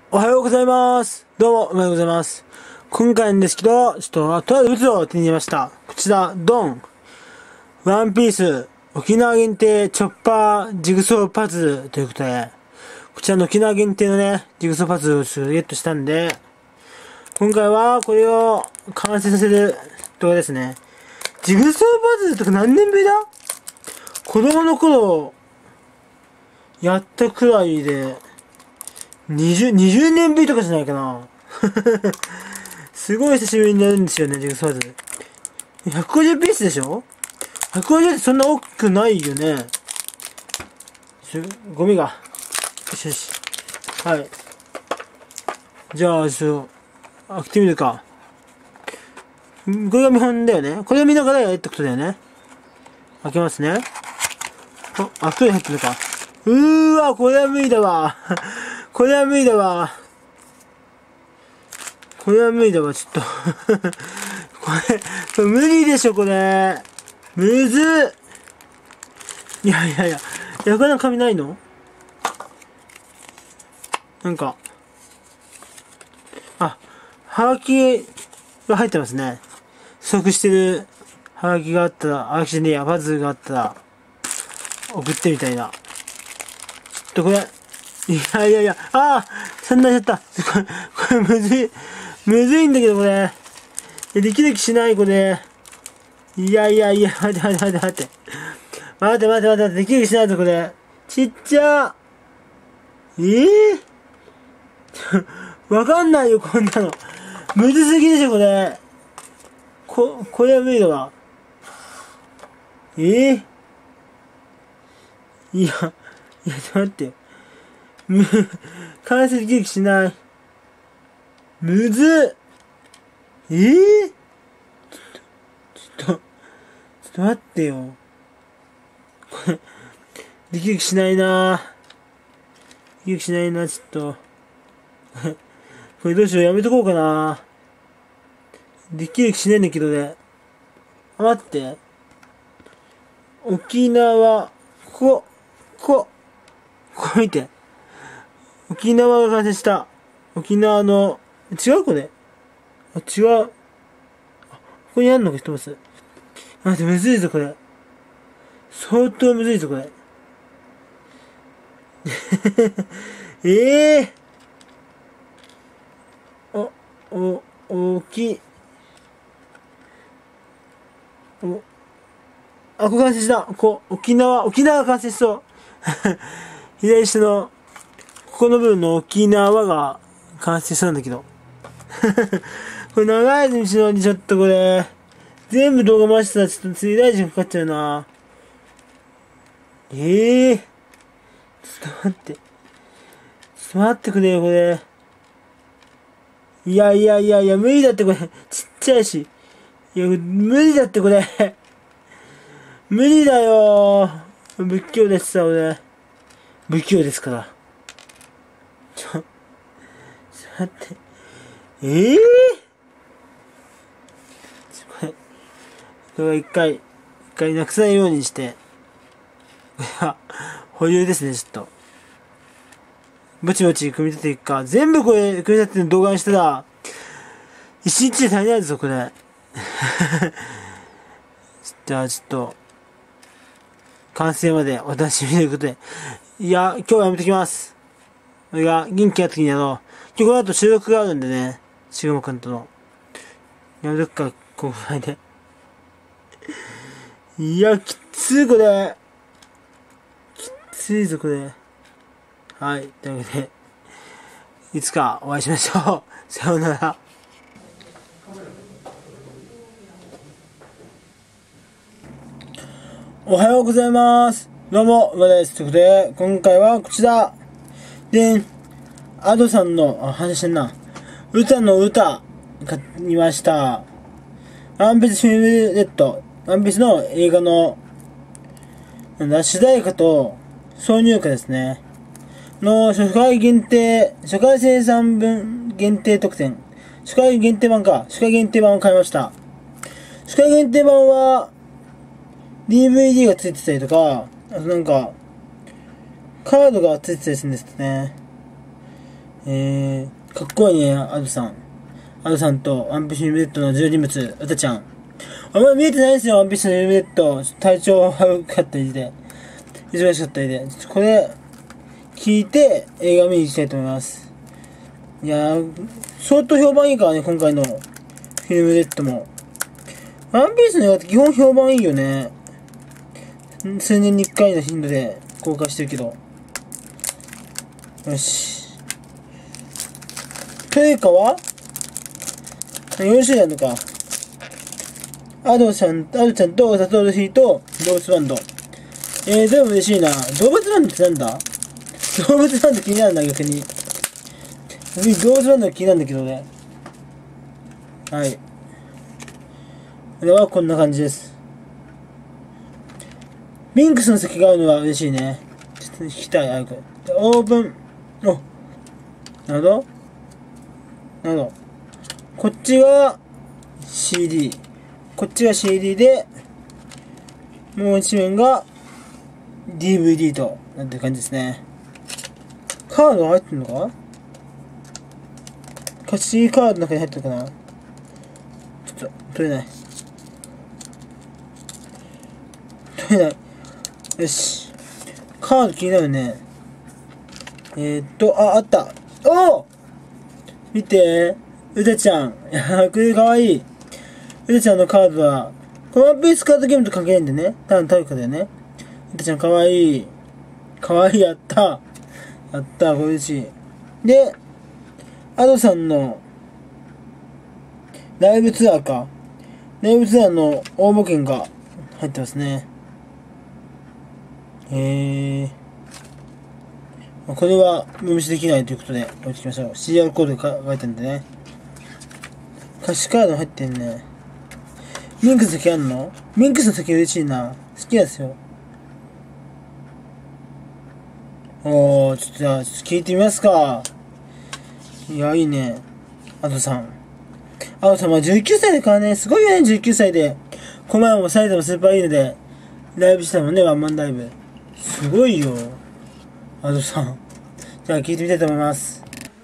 おはようございます。どうも、おはようございます。今回なんですけど、とある物を手に入れました。こちら、ドン。ワンピース、沖縄限定チョッパージグソーパズルということで、こちらの沖縄限定のね、ジグソーパズルをゲットしたんで、今回はこれを完成させる動画ですね。ジグソーパズルとか何年ぶりだ？子供の頃、やったくらいで、20年ぶりとかじゃないかな。すごい久しぶりになるんですよね、ジグソーパズル。150ピースでしょ？ 150 ってそんな多くないよね。ゴミが。よしよし。はい。じゃあ、開けてみるか。これが見本だよね。これを見ながらやるってことだよね。開けますね。袋に入ってるか。これは無理だわ。これは無理だわ。これは無理だわ、ちょっと。これ無理でしょ、これ。むずっ。いや、これ紙ないの？なんか、はがきが入ってますね。不足してるはがきがあったら、はがきじゃねえや、パズルがあったら、送ってみたいな。ちょっとこれ、そんなやった。これむずいんだけど、これ。できる気しない、これ。待って。できる気しないぞ、これ。ちっちゃ。わかんないよ、こんなの。むずすぎでしょ、これ。これは無理だわ。ちょっと待ってよ。完成できる気しない。むずっ。ちょっと待ってよ。これ、できる気しないな。できる気しないな、ちょっと。これどうしよう、やめとこうかな。できる気しないんだけどね。待って。沖縄、ここ見て。沖縄が完成した。沖縄の、違うこれ。違う。ここにあんのか知ってます？待って、むずいぞ、これ。相当むずいぞ、これ。ここ完成した。沖縄完成しそう。左下の、ここの部分の沖縄が完成したんだけど。これ長い道のにちょっとこれ、全部動画回したらちょっと釣り大臣かかっちゃうな。ちょっと待って。ちょっと待ってくれよ、これ。無理だってこれ。ちっちゃいし。無理だってこれ。無理だよ。仏教ですさ、俺。仏教ですから。ちょっと待って。これは一回なくさないようにして。保留ですね、ちょっと。ぼちぼち組み立てていくか。全部これ、組み立てて動画にしたら、一日で足りないぞ、これ。じゃあ、ちょっと、完成までお楽しみということで。今日はやめときます。俺が元気な時にやろう。今日この後収録があるんでね。しぐもくんとの。やめとくか、このぐらいで。きつい、これ。きついぞ、これ。はい。というわけで、いつかお会いしましょう。さようなら。おはようございます。どうも、うわです。ということで、今回はこちら。で、アドさんの、話してんな。歌の歌、買いました。ワンピースフィルムレッド。ワンピースの映画の、主題歌と、挿入歌ですね。初回生産分限定特典。初回限定版を買いました。初回限定版は、DVD がついてたりとか、あとカードがついてたりするんですね。 かっこいいね、アドさん。アドさんと、ワンピースユニベットの重要人物、ウタちゃん。あんまり見えてないんですよ、ワンピースのユニベット。体調悪かったりで。忙しかったりで。これ、聞いて、映画見に行きたいと思います。いやー、相当評判いいからね、今回のフィルムレッドも。ワンピースの映画って基本評判いいよね。数年に1回の頻度で公開してるけど。よし。トヨカは4種類あるのか。アドちゃんとサトルシーと動物バンド。どれも嬉しいな。動物バンドってなんだ？動物バンド気になるな、逆に。動物バンド気になるんだけどね。はい。これはこんな感じです。ミンクスの席があるのは嬉しいね。ちょっと引きたい、早く。で、オープン。お、なるほど。なるほど。こっちが CD。こっちが CD で、もう一面が DVD となってる感じですね。カードが入ってるのか？CD カードの中に入ってるかな？ちょっと、取れない。取れない。よし。カード気になるね。あった。おー！見て。うたちゃん。いや、これかわいい。うたちゃんのカードは、このワンピースカードゲームと関係ないんでね。多分タイプだよね。うたちゃんかわいい。かわいい、やった。やった、これ嬉しい。で、アドさんの、ライブツアーか。ライブツアーの応募券が入ってますね。これは無視できないということで置いてきましょう。CR コードが書いてあるんでね。歌詞カード入ってんね。ミンクスの先あんの？ミンクスの先嬉しいな。好きなんですよ。ちょっとじゃあ、聞いてみますか。いや、いいね。アドさん。アドさんは19歳だからね。すごいよね、19歳で。この前も埼玉スーパーイールでライブしたもんね、ワンマンライブ。すごいよ。アドさん。じゃあ聞いてみたいと思います。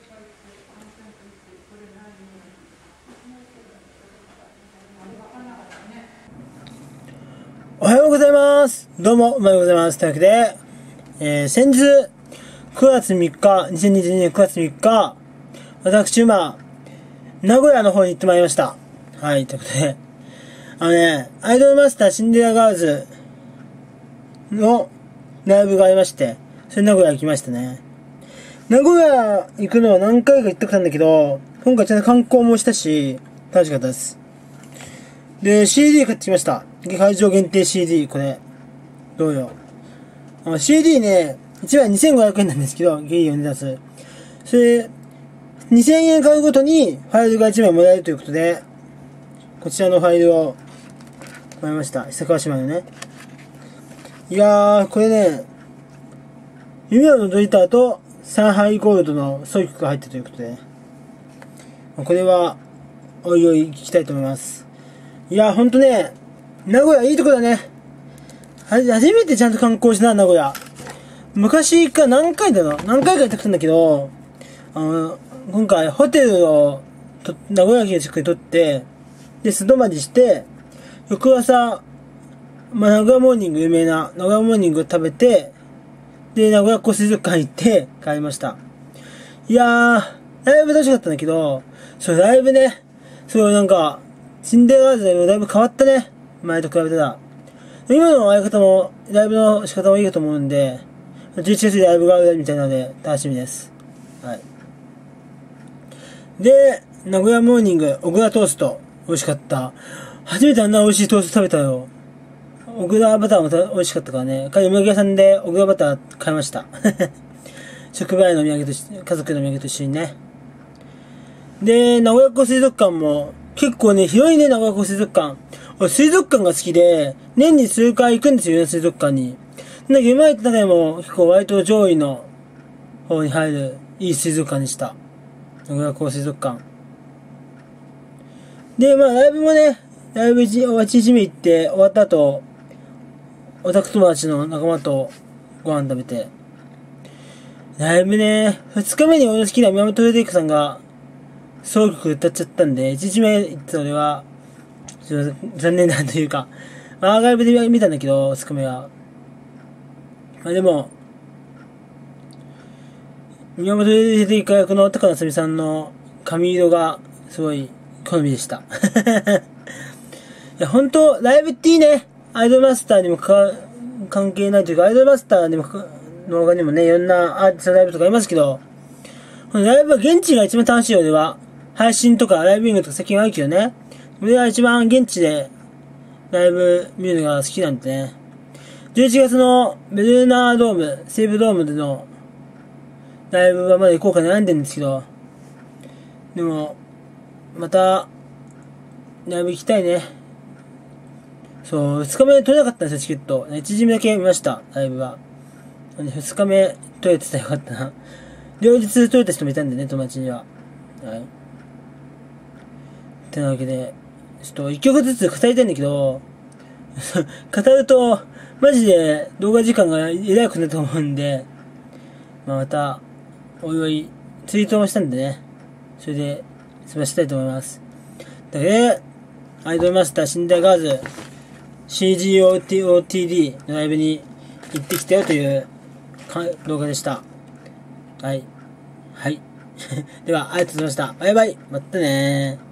おはようございます。どうも、おはようございます。というわけで、先日、9月3日、2022年9月3日、私、今、名古屋の方に行ってまいりました。はい、ということで、アイドルマスターシンデレラガールズのライブがありまして、それ名古屋行きましたね。名古屋行くのは何回か行ってきたんだけど、今回ちゃんと観光もしたし、楽しかったです。で、CD 買ってきました。会場限定 CD、これ。どうよ。CD ね、1枚2500円なんですけど、ゲイを値段する。それ、2000円買うごとにファイルが1枚もらえるということで、こちらのファイルをもらいました。久川島のね。いやー、これね、夢を覗いた後、上海ゴールドの総曲が入ったということで、これは、おいおい聞きたいと思います。いやー、ほんとね、名古屋いいとこだね。初めてちゃんと観光したな、名古屋。昔から何回か行ってきたんだけど、今回ホテルを名古屋駅の近くに取って、で、素泊まりして、翌朝、名古屋モーニング、有名な名古屋モーニングを食べて、で、名古屋港水族館行って帰りました。いやー、ライブ楽しかったんだけど、ライブね、なんか、シンデレラガールズのライブ変わったね。前と比べたら。今の相方も、ライブの仕方もいいかと思うんで、11月にライブがあるみたいなので、楽しみです。はい。で、名古屋モーニング、小倉トースト。美味しかった。初めてあんな美味しいトースト食べたよ。小倉バターも美味しかったからね。お土産屋さんで小倉バター買いました。職場へのお土産として、家族のお土産と一緒にね。で、名古屋港水族館も、結構ね、広いね、名古屋港水族館。俺、水族館が好きで、年に数回行くんですよ、水族館に。なんか、今言った中でも、結構割と上位の方に入る、いい水族館でした。名古屋港水族館。で、まあ、ライブもね、ライブ1日目行って、終わった後、オタク友達の仲間とご飯食べて。 ライブね、2日目に俺の好きな宮本秀彦さんが、ソロ曲歌っちゃったんで、1日目行った俺は、ちょっと残念だというか、アーカイブで見たんだけど、2日目は。でも、宮本秀彦役の高野あさみさんの髪色が、すごい、好みでした。いや、ほんと、ライブっていいね。アイドルマスターにも関係ないというか、アイドルマスターにもの他にもね、いろんなアーティストのライブとかありますけど、このライブは現地が一番楽しいよ、俺は。配信とかライブビューイングとか最近はあるけどね。俺は一番現地でライブ見るのが好きなんでね。11月のベルナードーム、西武ドームでのライブはまだ行こうか悩んでるんですけど、でも、また、ライブ行きたいね。そう、2日目取れなかったんですよ、チケット。1時目だけ見ました、ライブは。2日目取れてたらよかったな。両日取れた人もいたんでね、友達には。はい。ってなわけで、ちょっと1曲ずつ語りたいんだけど、語ると、マジで動画時間がえらいくなると思うんで、また、おいおい、ツイートもしたんでね、それで、済ませたいと思います。だけど、アイドルマスターシンダーガーズ CGOTD のライブに行ってきたよという動画でした。はい。はい。では、ありがとうございました。バイバイ。またねー。